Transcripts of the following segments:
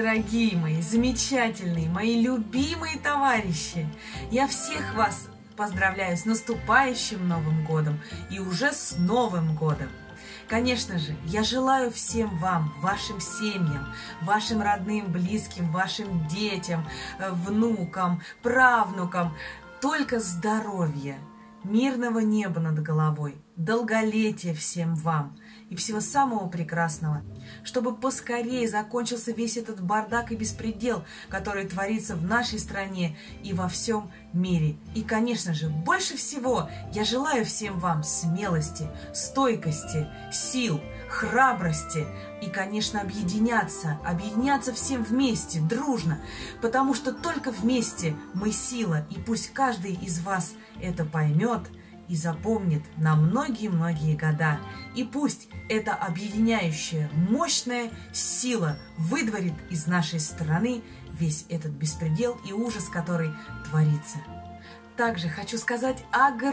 дорогие мои, замечательные, мои любимые товарищи! Я всех вас поздравляю с наступающим Новым годом и уже с Новым годом! Конечно же, я желаю всем вам, вашим семьям, вашим родным, близким, вашим детям, внукам, правнукам только здоровья, мирного неба над головой, долголетия всем вам и всего самого прекрасного, чтобы поскорее закончился весь этот бардак и беспредел, который творится в нашей стране и во всем мире. И, конечно же, больше всего я желаю всем вам смелости, стойкости, сил, храбрости и, конечно, объединяться всем вместе, дружно, потому что только вместе мы сила, и пусть каждый из вас это поймет и запомнит на многие-многие года. И пусть эта объединяющая, мощная сила выдворит из нашей страны весь этот беспредел и ужас, который творится. Также хочу сказать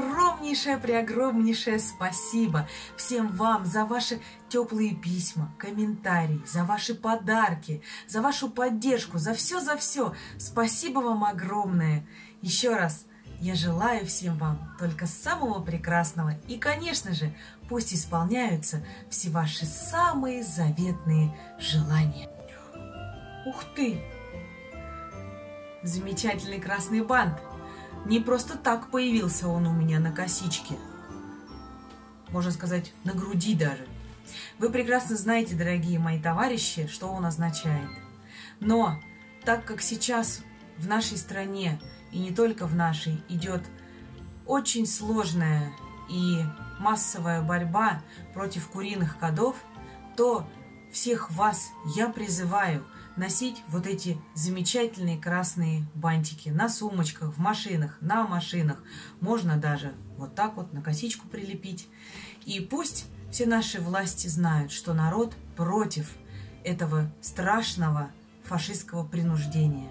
огромнейшее спасибо всем вам за ваши теплые письма, комментарии, за ваши подарки, за вашу поддержку, за все. Спасибо вам огромное. Еще раз. Я желаю всем вам только самого прекрасного и, конечно же, пусть исполняются все ваши самые заветные желания. Ух ты! Замечательный красный бант. Не просто так появился он у меня на косичке. Можно сказать, на груди даже. Вы прекрасно знаете, дорогие мои товарищи, что он означает. Но так как сейчас в нашей стране и не только в нашей идет очень сложная и массовая борьба против куриных кодов, то всех вас я призываю носить вот эти замечательные красные бантики на сумочках, в машинах, на машинах. Можно даже вот так вот на косичку прилепить. И пусть все наши власти знают, что народ против этого страшного фашистского принуждения.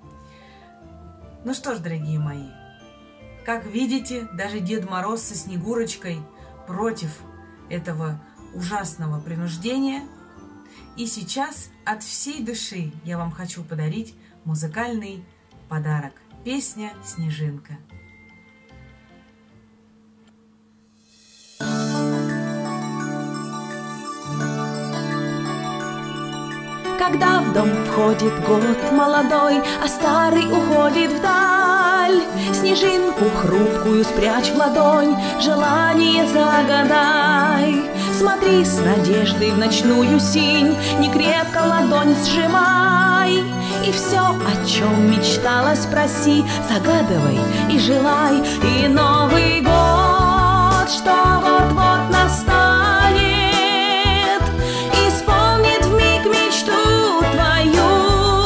Ну что ж, дорогие мои, как видите, даже Дед Мороз со Снегурочкой против этого ужасного принуждения. И сейчас от всей души я вам хочу подарить музыкальный подарок. Песня «Снежинка». Когда в дом входит год молодой, а старый уходит вдаль, снежинку хрупкую спрячь в ладонь, желание загадай. Смотри с надеждой в ночную синь, не крепко ладонь сжимай. И все, о чем мечтала, спроси, загадывай и желай. И Новый год, что вот-вот настанет, исполнит вмиг мечту твою.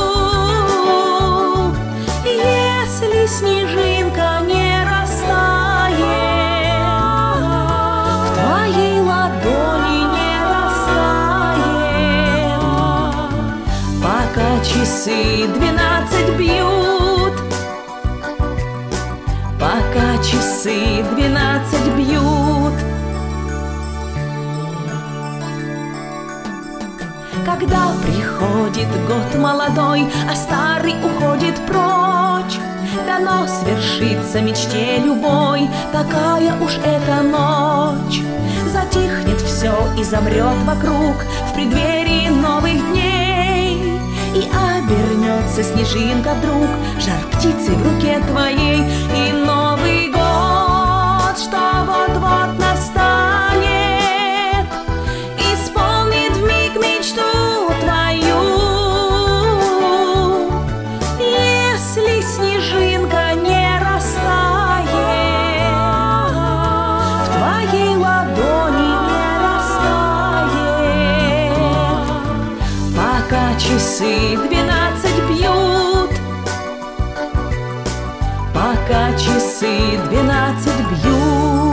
Если снежинка не растает, в твоей ладони не растает, пока часы 12 бьют, пока часы 12 бьют. Когда приходит год молодой, а старый уходит прочь, дано свершится мечте любой, такая уж эта ночь. Затихнет все и замрет вокруг в преддверии новых дней, и обернется снежинка вдруг жар птицы в руке твоей. И Новый год, что вот-вот настанет, исполнит вмиг мечту твою. Если снежинка не растает, в твоей ладони не растает, пока часы 12 бьют, пока часы 12 бьют.